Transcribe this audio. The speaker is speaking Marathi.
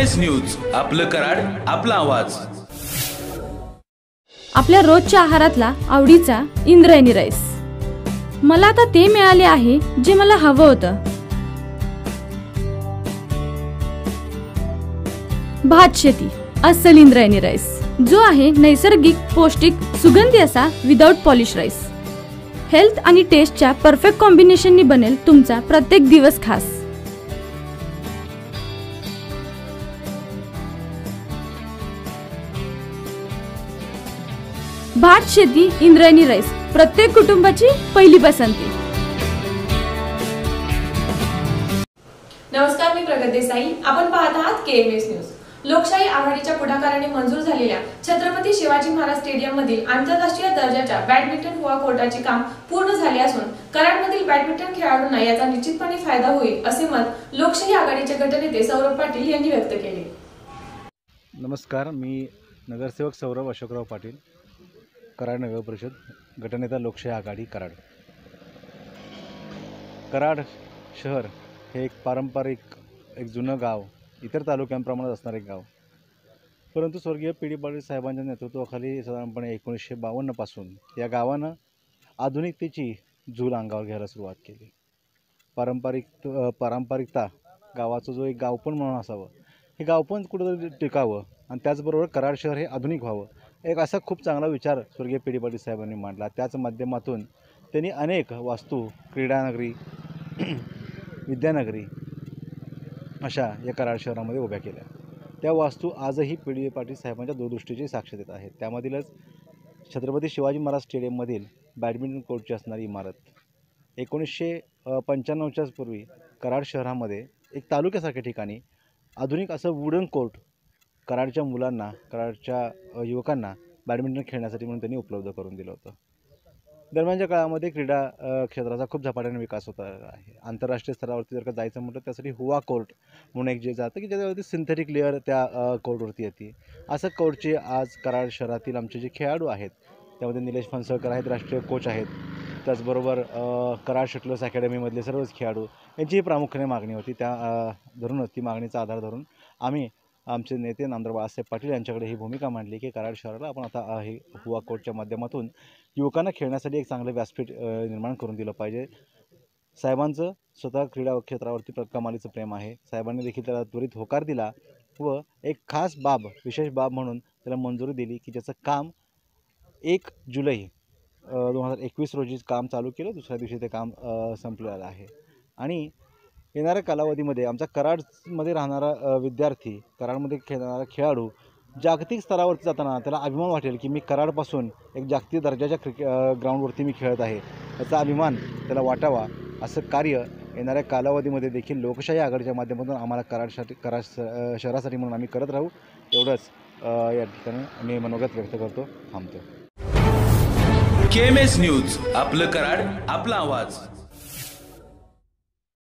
KMS न्यूज, आपलं कराड, आपला आवाज। आपल्या रोजच्या आहारातला आवडीचा इंद्रायणी राईस। मला आता ते मिळाले आहे जे मला हवं होतं। भात शेती अस्सल इंद्रायणी राईस, जो आहे नैसर्गिक, पौष्टिक, सुगंधी असा विदाउट पॉलिश राईस। हेल्थ आणि टेस्टच्या परफेक्ट कॉम्बिनेशननी बनेल तुमचा प्रत्येक दिवस खास। भात शेती इंद्रायणी राईस, प्रत्येक कुटुंबाची पहिली पसंती। नमस्कार, मी प्रगत देसाई। आपण पाहत आहात KMS न्यूज। लोकशाही आघाडीच्या पुढाकाराने मंजूर झालेल्या छत्रपती शिवाजी महाराज स्टेडियम मधील आंतरराष्ट्रीय दर्जाच्या बॅडमिंटन हुआ कोर्टाचे काम पूर्ण झाले असून कराडमधील बॅडमिंटन खेळाडूंना याचा निश्चितपणे फायदा होईल असे मत लोकशाही आघाडीचे गटनेते सौरभ पाटील यांनी व्यक्त केले। नमस्कार, मी नगरसेवक सौरभ अशोकराव पाटील, कराड नगर परिषद, गटनेता लोकशाही आघाडी कराड। कराड शहर हे एक पारंपरिक, एक जुनं गाव, इतर तालुक्यांप्रमाणे असणारे एक गाव, परंतु स्वर्गीय पी डी पाटील साहेबांच्या नेतृत्वाखाली साधारणपणे 1952 पासून या गावानं आधुनिकतेची झूल अंगावर घ्यायला सुरुवात केली। पारंपरिकता गावाचं जो एक गावपण म्हणून असावं, हे गावपण कुठेतरी टिकावं आणि त्याचबरोबर कराड शहर हे आधुनिक व्हावं, एक असा खूप चांगला विचार स्वर्गीय पी डी पाटील साहेबांनी मांडला। त्याच माध्यमातून त्यांनी अनेक वास्तू, क्रीडानगरी, विद्यानगरी अशा या कराड शहरामध्ये उभ्या केल्या। त्या वास्तू आजही पी डी पाटील साहेबांच्या दूरदृष्टीची साक्ष देत आहेत। त्यामधीलच छत्रपती शिवाजी महाराज स्टेडियममधील बॅडमिंटन कोर्टची असणारी इमारत 1995च्या पूर्वी कराड शहरामध्ये एक तालुक्यासारख्या ठिकाणी आधुनिक असं वुडन कोर्ट कराडच्या मुलांना, कराडच्या युवकांना बॅडमिंटन खेळण्यासाठी म्हणून त्यांनी उपलब्ध करून दिलं होतं। दरम्यानच्या काळामध्ये क्रीडा क्षेत्राचा खूप झपाट्याने विकास होत आहे। आंतरराष्ट्रीय स्तरावरती जर का जायचं म्हटलं त्यासाठी हुआ कोर्ट म्हणून एक जे जातं की ज्याच्यावरती सिंथेटिक लेअर त्या कोर्टवरती येते। असं कोर्टचे आज कराड शहरातील आमचे जे खेळाडू आहेत त्यामध्ये निलेश फणसळकर आहेत, राष्ट्रीय कोच आहेत, त्याचबरोबर कराड शटलर्स अकॅडमीमधले सर्वच खेळाडू यांचीही प्रामुख्याने मागणी होती। त्या धरूनच, ती मागणीचा आधार धरून आम्ही आमचे नेते नामदार बाळासाहेब पाटील यांच्याकडे ही भूमिका मांडली की कराड शहराला आपण आता हे हुआ कोर्टच्या माध्यमातून युवकांना खेळण्यासाठी एक चांगलं व्यासपीठ निर्माण करून दिलं पाहिजे। साहेबांचं स्वतः क्रीडा क्षेत्रावरती कमालीचं प्रेम आहे। साहेबांनी देखील त्याला त्वरित होकार दिला व एक खास बाब, विशेष बाब म्हणून त्याला मंजुरी दिली की ज्याचं काम 1 जुलै 2021 रोजी काम चालू केलं, दुसऱ्या दिवशी ते काम संपलेलं आहे। आणि येणाऱ्या कालावधीमध्ये आमचा कराडमध्ये राहणारा विद्यार्थी, कराडमध्ये खेळणारा खेळाडू जागतिक स्तरावरती जाताना त्याला अभिमान वाटेल की मी कराडपासून एक जागतिक दर्जाच्या ग्राउंडवरती मी खेळत आहे, याचा अभिमान त्याला वाटावा। असं कार्य येणाऱ्या कालावधीमध्ये देखील लोकशाही आघाडीच्या माध्यमातून आम्हाला कराड शहरासाठी म्हणून आम्ही करत राहू, एवढंच या ठिकाणी मी मनोगत व्यक्त करतो, थांबतो। KMS न्यूज, आपलं कराड, आपला आवाज।